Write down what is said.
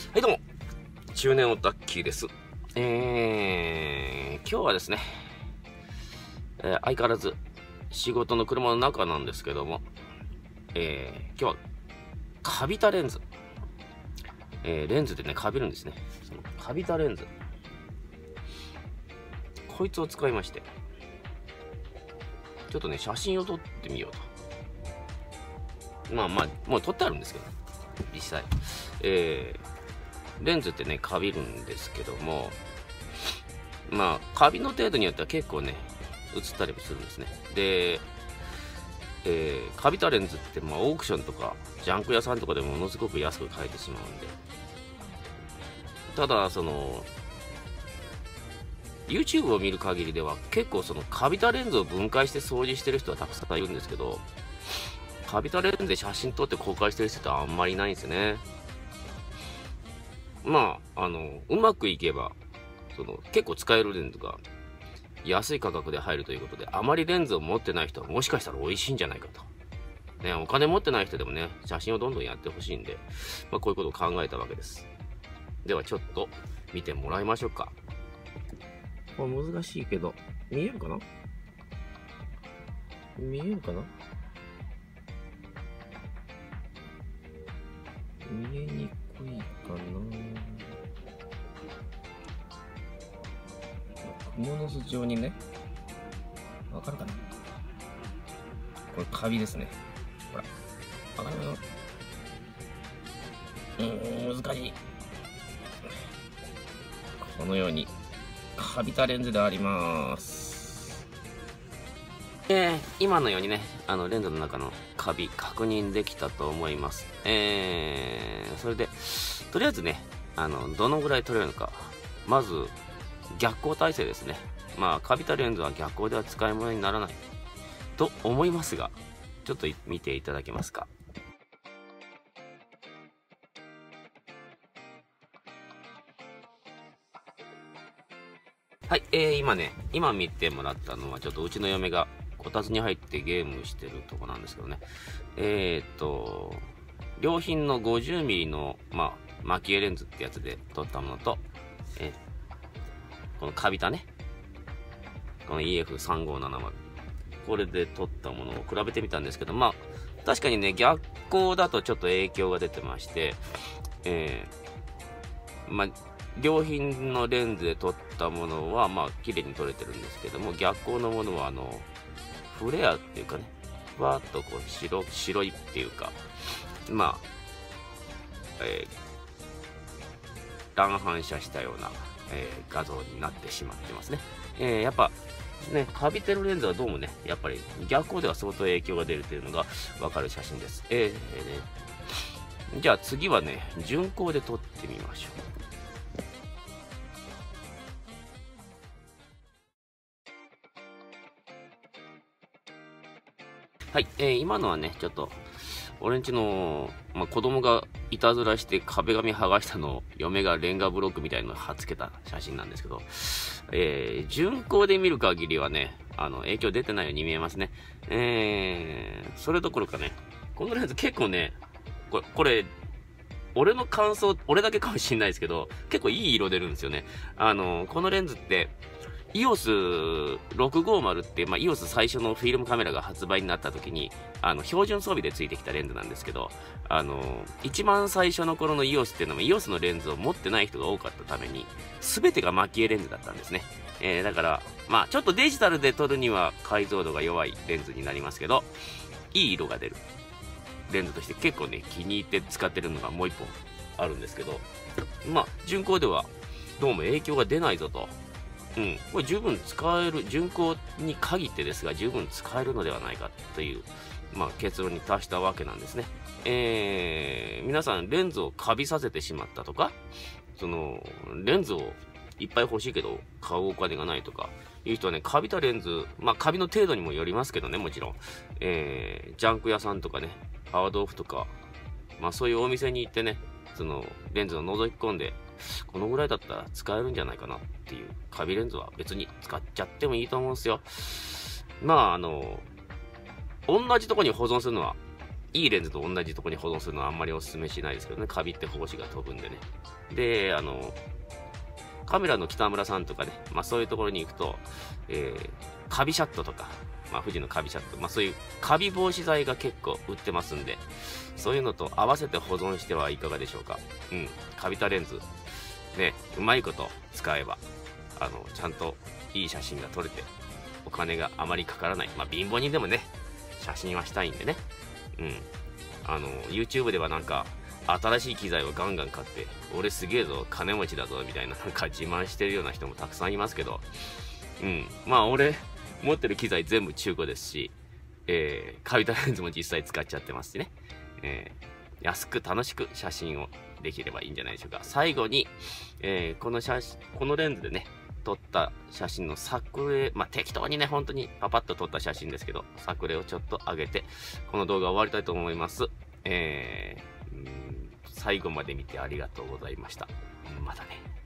はいどうも、中年オタッキーです。今日はですね、相変わらず仕事の車の中なんですけども、今日はカビたレンズ。レンズでね、カビるんですね。そのカビたレンズ。こいつを使いまして、ちょっとね、写真を撮ってみようと。まあ、もう撮ってあるんですけど、実際。レンズってね、カビるんですけども、まあ、カビの程度によっては結構ね、映ったりもするんですね。で、カビたレンズって、オークションとか、ジャンク屋さんとかでものすごく安く買えてしまうんで。ただ、YouTube を見る限りでは、結構カビたレンズを分解して掃除してる人はたくさんいるんですけど、カビたレンズで写真撮って公開してる人ってあんまりいないんですよね。うまくいけば、結構使えるレンズが安い価格で入るということで、あまりレンズを持ってない人はもしかしたら美味しいんじゃないかと。ね、お金持ってない人でもね、写真をどんどんやってほしいんで、こういうことを考えたわけです。ではちょっと見てもらいましょうか。これ難しいけど、見えるかな？見えるかな？見えにくいかな？蜘蛛の巣状にね、わかるかな？これカビですね。ほら、わかるよ。難しい。このように、カビたレンズであります。今のようにね、レンズの中のカビ確認できたと思います。それで、とりあえずね、どのぐらい取れるのか。まず、逆光体制ですね。カビたレンズは逆光では使い物にならないと思いますが、ちょっと見ていただけますか。はい、今見てもらったのはちょっとうちの嫁がこたつに入ってゲームしてるとこなんですけどね。良品の 50mm の、蒔絵レンズってやつで撮ったものと、このカビたね、この EF3570、これで撮ったものを比べてみたんですけど、確かにね、逆光だとちょっと影響が出てまして、良品のレンズで撮ったものは、綺麗に撮れてるんですけども、逆光のものは、フレアっていうかね、ふわっとこう、白いっていうか、乱反射したような、画像になってしまってますね。やっぱ、ね、カビてるレンズはどうもね、やっぱり逆光では相当影響が出るというのがわかる写真です。じゃあ次はね、順光で撮ってみましょう。はい、今のはね、ちょっと、俺んちの、子供がいたずらして壁紙剥がしたのを、嫁がレンガブロックみたいのを貼っつけた写真なんですけど、順光で見る限りはね、影響出てないように見えますね。それどころかね、このレンズ結構ね、これ、俺の感想、俺だけかもしれないですけど、結構いい色出るんですよね。このレンズって、EOS650 って、EOS 最初のフィルムカメラが発売になった時に、標準装備でついてきたレンズなんですけど、一番最初の頃の EOS っていうのも EOS のレンズを持ってない人が多かったために、すべてが蒔絵レンズだったんですね。だから、ちょっとデジタルで撮るには解像度が弱いレンズになりますけど、いい色が出るレンズとして結構ね、気に入って使ってるのがもう一本あるんですけど、順光ではどうも影響が出ないぞと。これ十分使える、順光に限ってですが、十分使えるのではないかという、結論に達したわけなんですね。皆さん、レンズをカビさせてしまったとか、レンズをいっぱい欲しいけど、買うお金がないとか、いう人はね、カビたレンズ、カビの程度にもよりますけどね、もちろん。ジャンク屋さんとかね、ハードオフとか、そういうお店に行ってね、レンズを覗き込んで、このぐらいだったら使えるんじゃないかなっていうカビレンズは別に使っちゃってもいいと思うんですよ。同じとこに保存するのはいいレンズと同じとこに保存するのはあんまりお勧めしないですけどね。カビって胞子が飛ぶんでね。で、カメラの北村さんとかね、まあそういうところに行くと、カビシャットとか、まあ富士のカビシャット、まあそういうカビ防止剤が結構売ってますんで、そういうのと合わせて保存してはいかがでしょうか。うん。カビたレンズ、ね、うまいこと使えば、ちゃんといい写真が撮れて、お金があまりかからない。まあ貧乏人でもね、写真はしたいんでね。うん。YouTube ではなんか、新しい機材をガンガン買って、俺すげえぞ、金持ちだぞ、みたいななんか自慢してるような人もたくさんいますけど、うん。まあ俺、持ってる機材全部中古ですし、カビたレンズも実際使っちゃってますしね。安く楽しく写真をできればいいんじゃないでしょうか。最後に、このレンズでね、撮った写真の作例、まあ、適当にね、本当にパパッと撮った写真ですけど、作例をちょっと上げて、この動画終わりたいと思います。最後まで見てありがとうございました。またね。